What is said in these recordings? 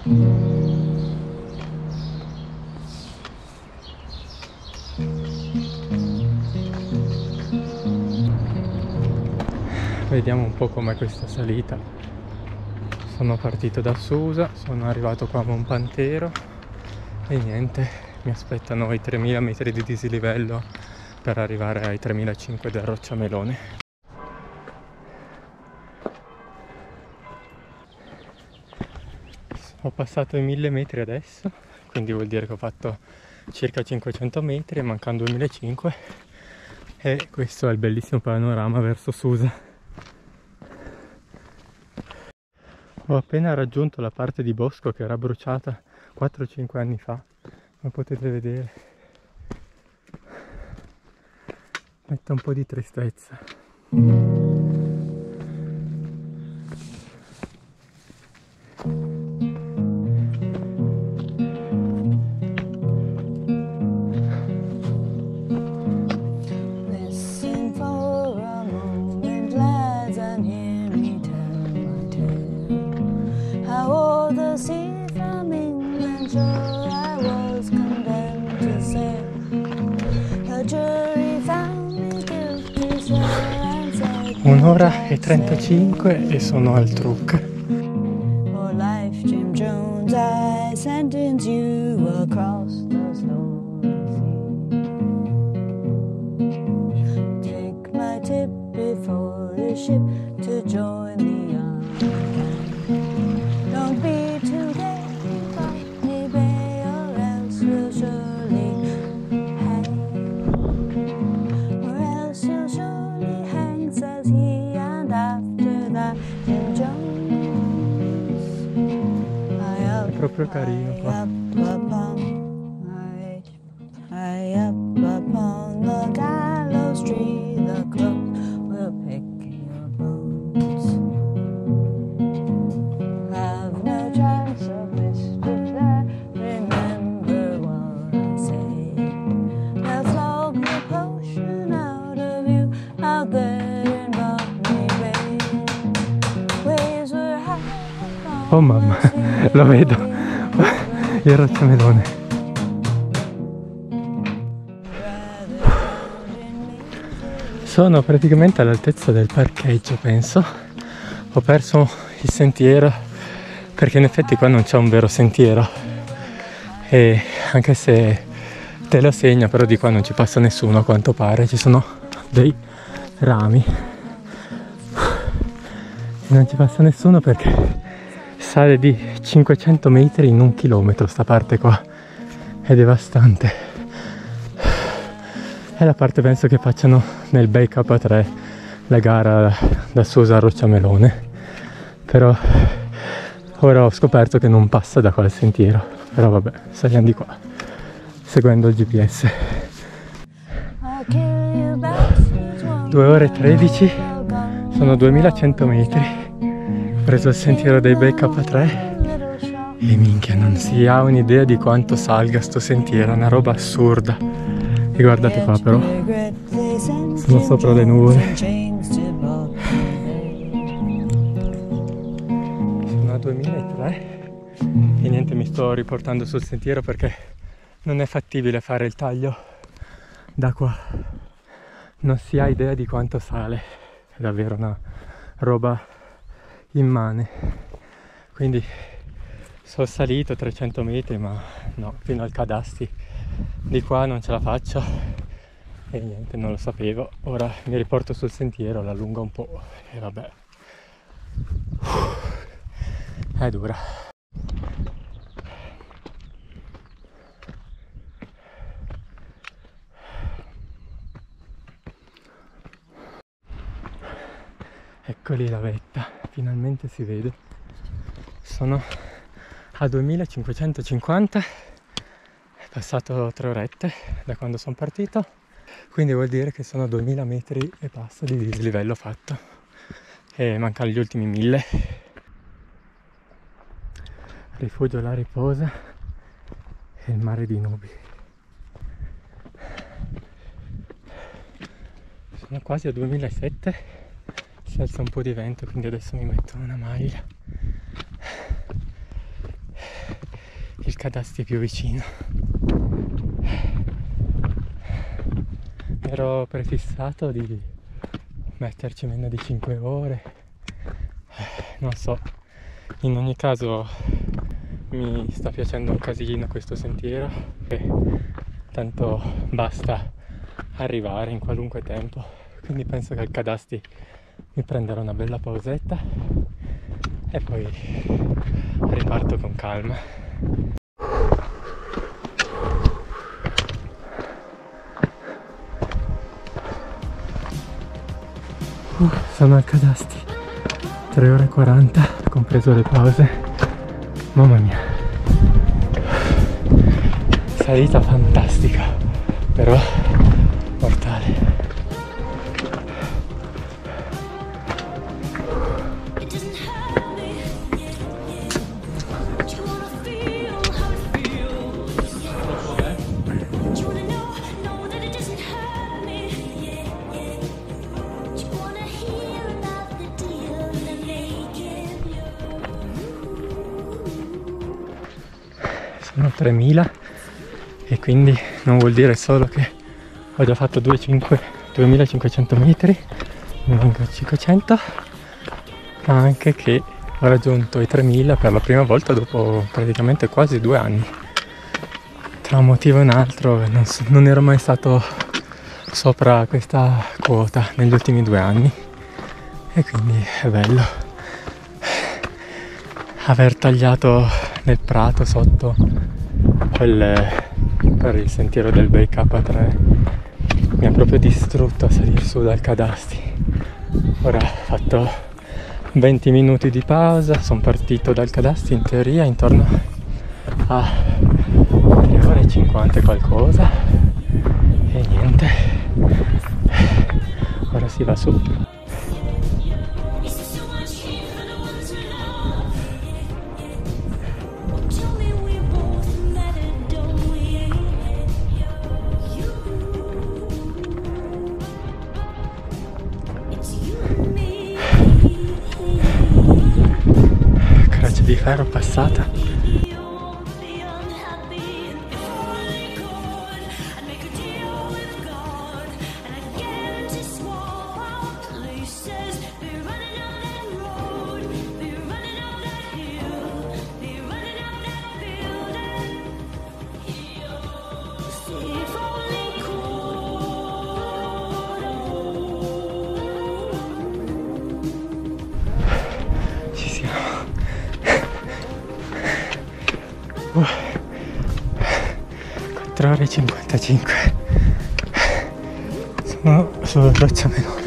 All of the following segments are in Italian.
Vediamo un po' com'è questa salita. Sono partito da Susa, sono arrivato qua a Monpantero e niente, mi aspettano i 3000 metri di dislivello per arrivare ai 3500 del Rocciamelone. Ho passato i 1000 metri adesso, quindi vuol dire che ho fatto circa 500 metri, mancano 2500 e questo è il bellissimo panorama verso Susa. Ho appena raggiunto la parte di bosco che era bruciata 4-5 anni fa, come potete vedere. Mette un po' di tristezza. Un'ora e 35 e sono al truck. Proprio carino qua. Oh mamma, lo vedo, il Rocciamelone. Sono praticamente all'altezza del parcheggio, penso. Ho perso il sentiero perché in effetti qua non c'è un vero sentiero e anche se te lo segna, però di qua non ci passa nessuno a quanto pare, ci sono dei rami. Non ci passa nessuno perché sale di 500 metri in 1 chilometro sta parte qua, è devastante. È la parte penso che facciano nel Bay K3 la gara da Susa a Rocciamelone, però ora ho scoperto che non passa da qua il sentiero, però vabbè, saliamo di qua seguendo il GPS. 2 ore e 13, sono 2100 metri. Ho preso il sentiero dei Bay K3 e minchia, non si ha un'idea di quanto salga sto sentiero, è una roba assurda. E guardate qua però, sono sopra le nuvole. Sono a 2003 e niente, mi sto riportando sul sentiero perché non è fattibile fare il taglio da qua. Non si ha idea di quanto sale, è davvero una roba immane. Quindi sono salito 300 metri ma no, fino al Cadasti di qua non ce la faccio e niente, non lo sapevo. Ora mi riporto sul sentiero, l'allungo un po' e vabbè, è dura. Eccoli la vetta, finalmente si vede. Sono a 2550, è passato 3 orette da quando sono partito, quindi vuol dire che sono 2000 metri e passa di dislivello fatto e mancano gli ultimi 1000. Rifugio La Riposa e il mare di nubi. Sono quasi a 2007. Si alza un po' di vento, quindi adesso mi metto una maglia. il Cadasti più vicino. Ero prefissato di metterci meno di 5 ore, non so, in ogni caso mi sta piacendo un casino questo sentiero e tanto basta arrivare in qualunque tempo, quindi penso che al Cadasti mi prenderò una bella pausetta e poi riparto con calma. Sono al Cadasti, 3 ore e 40, compreso le pause. Mamma mia, salita fantastica, però mortale. Sono 3000 e quindi non vuol dire solo che ho già fatto 2500 metri, ne mancano 500, ma anche che ho raggiunto i 3000 per la prima volta dopo praticamente quasi 2 anni. Tra un motivo e un altro non ero mai stato sopra questa quota negli ultimi 2 anni e quindi è bello aver tagliato nel prato sotto per il sentiero del Bei K3. Mi ha proprio distrutto a salire su dal Cadasti. Ora ho fatto 20 minuti di pausa, sono partito dal Cadasti in teoria intorno a 3 ore e 50 qualcosa e niente, ora si va su. Croce di ferro passata. Ci siamo. 4 ore e 55. Sono sulla roccia Menone.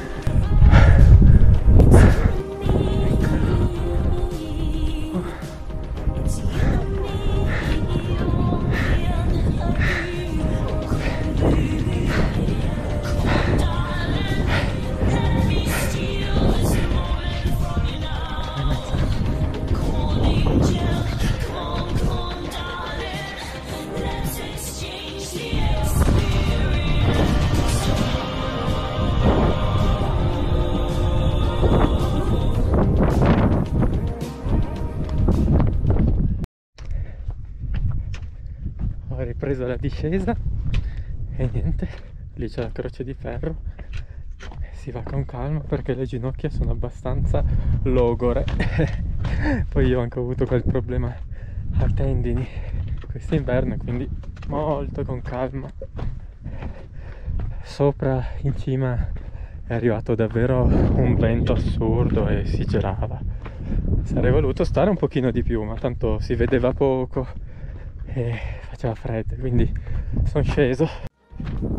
Ho ripreso la discesa e niente, lì c'è la croce di ferro, si va con calma perché le ginocchia sono abbastanza logore. Poi io ho anche avuto quel problema ai tendini quest'inverno, quindi molto con calma. Sopra in cima è arrivato davvero un vento assurdo e si girava. Sarei voluto stare un pochino di più, ma tanto si vedeva poco e faceva freddo, quindi sono sceso.